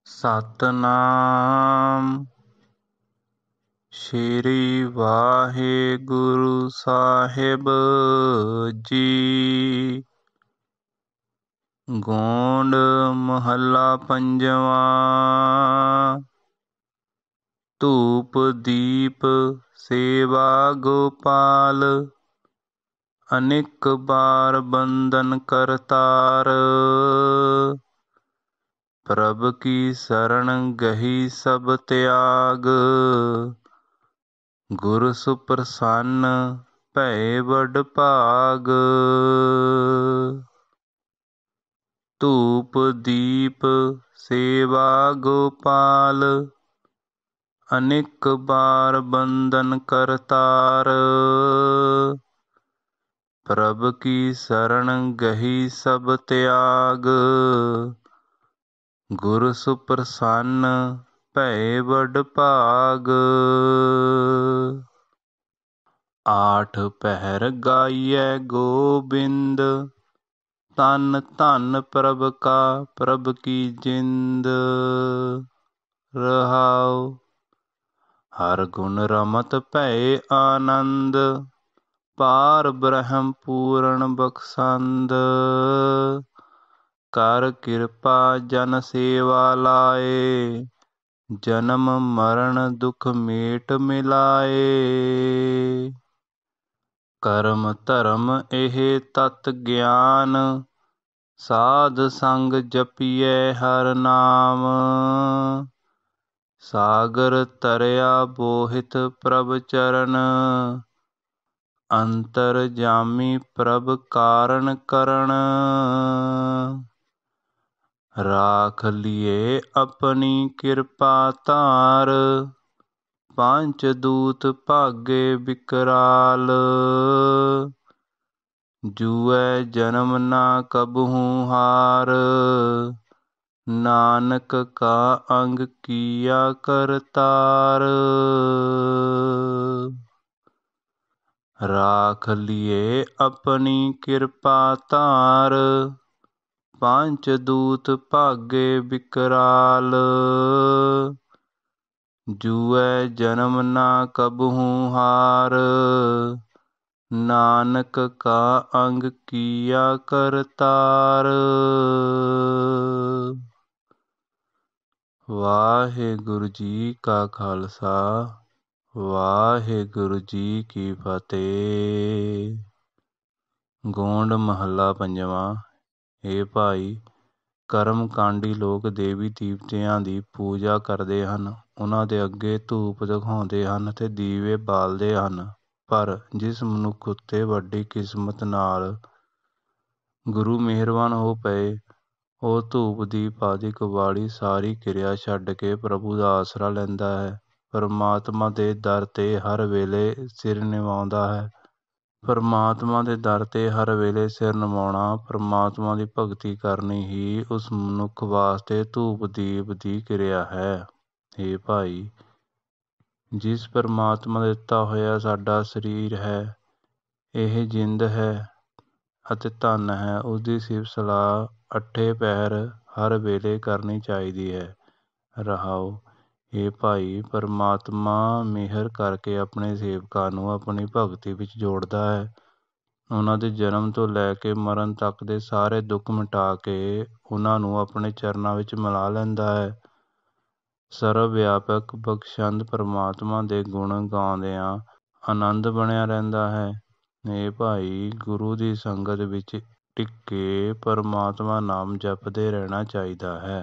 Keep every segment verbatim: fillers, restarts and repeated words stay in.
ਸਤਨਾਮ ਸ਼੍ਰੀ ਵਾਹਿਗੁਰੂ ਸਾਹਿਬ ਜੀ। ਗੋਂਡ ਮਹੱਲਾ ਪੰਜਵਾਂ। ਧੂਪ ਦੀਪ ਸੇਵਾ ਗੋਪਾਲ, ਅਨੇਕ ਬਾਰ ਬੰਦਨ ਕਰਤਾਰ। ਪ੍ਰਭ ਕੀ ਸਰਣ ਗਹੀ ਸਭ ਤਿਆਗ, ਗੁਰ ਸੁਪ੍ਰਸੰਨ ਭਏ ਵਡ ਭਾਗ। ਧੂਪ ਦੀਪ ਸੇਵਾ ਗੋਪਾਲ, ਅਨੇਕ ਬਾਰ ਬੰਦਨ ਕਰਤਾਰ। ਪ੍ਰਭ ਕੀ ਸਰਣ ਗਹੀ ਸਭ ਤਿਆਗ, ਗੁਰ ਸੁਪ੍ਰਸੰਨ ਭਏ ਵਡ ਭਾਗ। ਆਠ ਪਹਿਰ ਗਾਈਐ ਗੋਬਿੰਦ, ਧੰਨ ਧੰਨ ਪ੍ਰਭ ਕਾ ਪ੍ਰਭ ਕੀ ਜਿੰਦ। ਰਹਾਉ ਹਰ ਗੁਣ ਰਮਤ ਭਏ ਆਨੰਦ, ਪਾਰ ਬ੍ਰਹਮ ਪੂਰਨ ਬਖਸ਼ੰਦ। ਕਰ ਕਿਰਪਾ ਜਨ ਸੇਵਾ ਲਾਏ, ਜਨਮ ਮਰਨ ਦੁਖ ਮੇਟ ਮਿਲਾਏ। ਕਰਮ ਧਰਮ ਇਹ ਤਤ ਗਿਆਨ, ਸਾਧ ਸੰਗ ਜਪੀਐ ਹਰ ਨਾਮ। ਸਾਗਰ ਤਰਿਆ ਬੋਹਿਤ ਪ੍ਰਭ ਚਰਨ, ਅੰਤਰ ਜਾਮੀ ਪ੍ਰਭ ਕਾਰਨ ਕਰਨ। ਰਾਖ ਲਿਏ ਆਪਣੀ ਕਿਰਪਾ ਧਾਰ, ਪੰਚ ਦੂਤ ਭਾਗੇ ਵਿਕਰਾਲ। ਜੂਐ ਜਨਮ ਨਾ ਕਬਹੂ ਹਾਰ, ਨਾਨਕ ਕਾ ਅੰਗ ਕੀਆ ਕਰਤਾਰ। ਰਾਖ ਲਿਏ ਆਪਣੀ ਕਿਰਪਾ ਧਾਰ, ਪੰਚ ਦੂਤ ਭਾਗੇ ਵਿਕਰਾਲ। ਜੂਐ ਜਨਮ ਨਾ ਕਬਹੂ ਹਾਰ, ਨਾਨਕ ਕਾ ਅੰਗ ਕੀਆ ਕਰਤਾਰ। ਵਾਹਿਗੁਰੂ ਜੀ ਕਾ ਖਾਲਸਾ, ਵਾਹਿਗੁਰੂ ਜੀ ਕੀ ਫਤਿਹ। ਗੋਂਡ ਮਹੱਲਾ ਪੰਜਵਾਂ। ਹੇ ਭਾਈ, ਕਰਮ ਕਾਂਡੀ ਲੋਕ ਦੇਵੀ ਦੇਵਤਿਆਂ ਦੀ ਪੂਜਾ ਕਰਦੇ ਹਨ, ਉਹਨਾਂ ਦੇ ਅੱਗੇ ਧੂਪ ਦਿਖਾਉਂਦੇ ਹਨ ਤੇ ਦੀਵੇ ਬਾਲਦੇ ਹਨ। ਪਰ ਜਿਸ ਮਨੁੱਖ ਉੱਤੇ ਵੱਡੀ ਕਿਸਮਤ ਨਾਲ ਗੁਰੂ ਮਿਹਰਬਾਨ ਹੋ ਪਏ, ਉਹ ਧੂਪ ਦੀਪ ਆਦਿਕ ਵਾਲੀ ਸਾਰੀ ਕਿਰਿਆ ਛੱਡ ਕੇ ਪ੍ਰਭੂ ਦਾ ਆਸਰਾ ਲੈਂਦਾ ਹੈ। ਪਰਮਾਤਮਾ ਦੇ ਦਰ ਤੇ ਹਰ ਵੇਲੇ ਸਿਰ ਨਿਵਾਉਂਦਾ ਹੈ। ਪਰਮਾਤਮਾ ਦੇ ਦਰ ਤੇ ਹਰ ਵੇਲੇ ਸਿਰ ਨਿਵਾਉਣਾ, ਪਰਮਾਤਮਾ ਦੀ ਭਗਤੀ ਕਰਨੀ ਹੀ ਉਸ ਮਨੁੱਖ ਵਾਸਤੇ ਧੂਪ ਦੀਪ ਦੀ ਕਿਰਿਆ ਹੈ। ਹੇ ਭਾਈ, ਜਿਸ ਪਰਮਾਤਮਾ ਦਾ ਦਿੱਤਾ ਹੋਇਆ ਸਾਡਾ ਸਰੀਰ ਹੈ, ਇਹ ਜਿੰਦ ਹੈ ਅਤੇ ਧਨ ਹੈ, ਉਸਦੀ ਸਿਫਤ ਸਲਾਹ ਅੱਠੇ ਪਹਿਰ ਹਰ ਵੇਲੇ ਕਰਨੀ ਚਾਹੀਦੀ ਹੈ। ਰਹਾਉ ਹੇ ਭਾਈ, ਪਰਮਾਤਮਾ ਮਿਹਰ ਕਰਕੇ ਆਪਣੇ ਸੇਵਕਾਂ ਨੂੰ ਆਪਣੀ ਭਗਤੀ ਵਿੱਚ ਜੋੜਦਾ ਹੈ। ਉਹਨਾਂ ਦੇ ਜਨਮ ਤੋਂ ਲੈ ਕੇ ਮਰਨ ਤੱਕ ਦੇ ਸਾਰੇ ਦੁੱਖ ਮਿਟਾ ਕੇ ਉਹਨਾਂ ਨੂੰ ਆਪਣੇ ਚਰਨਾਂ ਵਿੱਚ ਮਿਲਾ ਲੈਂਦਾ ਹੈ। ਸਰਵ ਵਿਆਪਕ ਬਖਸ਼ੰਦ ਪਰਮਾਤਮਾ ਦੇ ਗੁਣ ਗਾਉਂਦਿਆਂ ਆਨੰਦ ਬਣਿਆ ਰਹਿੰਦਾ ਹੈ। ਹੇ ਭਾਈ, ਗੁਰੂ ਦੀ ਸੰਗਤ ਵਿੱਚ ਟਿਕ ਕੇ ਪਰਮਾਤਮਾ ਨਾਮ ਜਪਦੇ ਰਹਿਣਾ ਚਾਹੀਦਾ ਹੈ।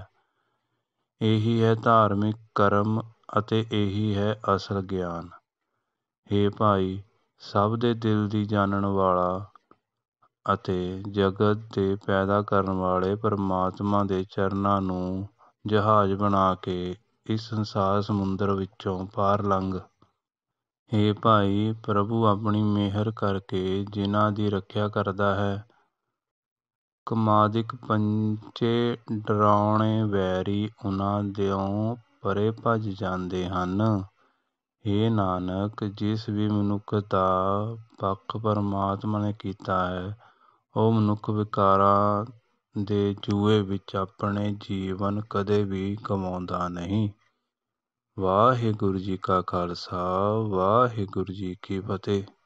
ਇਹੀ ਹੈ ਧਾਰਮਿਕ ਕਰਮ ਅਤੇ ਇਹੀ ਹੈ ਅਸਲ ਗਿਆਨ। ਹੇ ਭਾਈ, ਸਭ ਦੇ ਦਿਲ ਦੀ ਜਾਣਨ ਵਾਲਾ ਅਤੇ ਜਗਤ ਦੇ ਪੈਦਾ ਕਰਨ ਵਾਲੇ ਪਰਮਾਤਮਾ ਦੇ ਚਰਨਾਂ ਨੂੰ ਜਹਾਜ਼ ਬਣਾ ਕੇ ਇਸ ਸੰਸਾਰ ਸਮੁੰਦਰ ਵਿੱਚੋਂ ਪਾਰ ਲੰਘ। ਹੇ ਭਾਈ, ਪ੍ਰਭੂ ਆਪਣੀ ਮਿਹਰ ਕਰਕੇ ਜਿਨ੍ਹਾਂ ਦੀ ਰੱਖਿਆ ਕਰਦਾ ਹੈ, ਕਮਾਦਿਕ ਪੰਚੇ ਡਰਾਉਣੇ ਵੈਰੀ ਉਹਨਾਂ ਦਿਓ ਪਰੇ ਭੱਜ ਜਾਂਦੇ ਹਨ। ਹੇ ਨਾਨਕ, ਜਿਸ ਵੀ ਮਨੁੱਖ ਦਾ ਪੱਖ ਪਰਮਾਤਮਾ ਨੇ ਕੀਤਾ ਹੈ, ਉਹ ਮਨੁੱਖ ਵਿਕਾਰਾਂ ਦੇ ਜੂਏ ਵਿੱਚ ਆਪਣੇ ਜੀਵਨ ਕਦੇ ਵੀ ਗਵਾਉਂਦਾ ਨਹੀਂ। ਵਾਹਿਗੁਰੂ ਜੀ ਕਾ ਖਾਲਸਾ, ਵਾਹਿਗੁਰੂ ਜੀ ਕੀ ਫਤਿਹ।